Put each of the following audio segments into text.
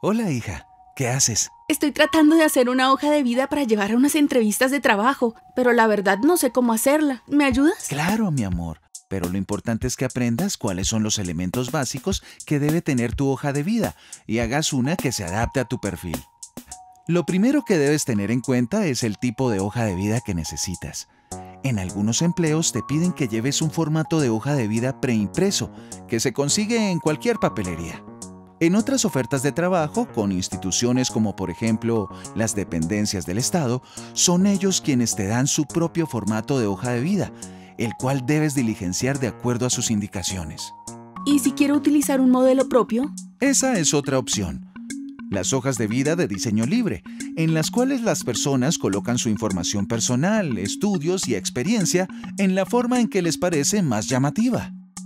Hola, hija. ¿Qué haces? Estoy tratando de hacer una hoja de vida para llevar a unas entrevistas de trabajo, pero la verdad no sé cómo hacerla. ¿Me ayudas? Claro, mi amor. Pero lo importante es que aprendas cuáles son los elementos básicos que debe tener tu hoja de vida y hagas una que se adapte a tu perfil. Lo primero que debes tener en cuenta es el tipo de hoja de vida que necesitas. En algunos empleos te piden que lleves un formato de hoja de vida preimpreso, que se consigue en cualquier papelería. En otras ofertas de trabajo, con instituciones como por ejemplo las dependencias del Estado, son ellos quienes te dan su propio formato de hoja de vida, el cual debes diligenciar de acuerdo a sus indicaciones. ¿Y si quiero utilizar un modelo propio? Esa es otra opción. Las hojas de vida de diseño libre, en las cuales las personas colocan su información personal, estudios y experiencia en la forma en que les parece más llamativa.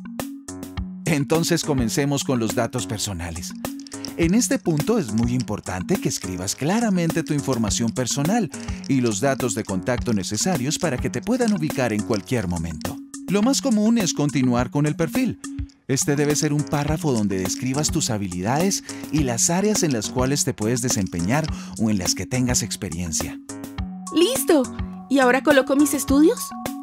Entonces comencemos con los datos personales. En este punto es muy importante que escribas claramente tu información personal y los datos de contacto necesarios para que te puedan ubicar en cualquier momento. Lo más común es continuar con el perfil. Este debe ser un párrafo donde describas tus habilidades y las áreas en las cuales te puedes desempeñar o en las que tengas experiencia. ¡Listo! ¿Y ahora coloco mis estudios?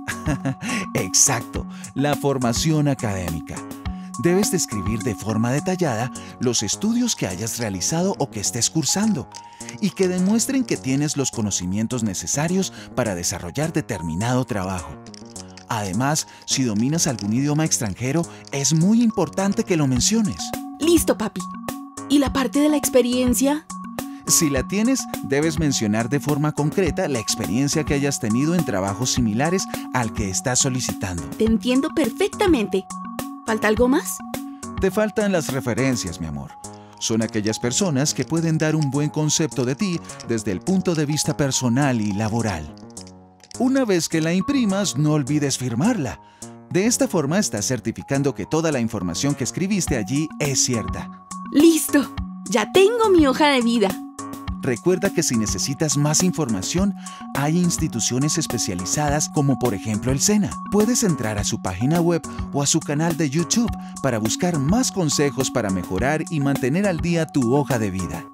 Exacto, la formación académica. Debes describir de forma detallada los estudios que hayas realizado o que estés cursando y que demuestren que tienes los conocimientos necesarios para desarrollar determinado trabajo. Además, si dominas algún idioma extranjero, es muy importante que lo menciones. ¡Listo, papi! ¿Y la parte de la experiencia? Si la tienes, debes mencionar de forma concreta la experiencia que hayas tenido en trabajos similares al que estás solicitando. Te entiendo perfectamente. ¿Falta algo más? Te faltan las referencias, mi amor. Son aquellas personas que pueden dar un buen concepto de ti desde el punto de vista personal y laboral. Una vez que la imprimas, no olvides firmarla. De esta forma estás certificando que toda la información que escribiste allí es cierta. ¡Listo! ¡Ya tengo mi hoja de vida! Recuerda que si necesitas más información, hay instituciones especializadas como por ejemplo el SENA. Puedes entrar a su página web o a su canal de YouTube para buscar más consejos para mejorar y mantener al día tu hoja de vida.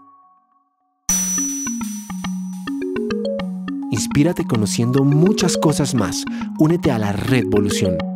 Inspírate conociendo muchas cosas más. Únete a la Redvolución.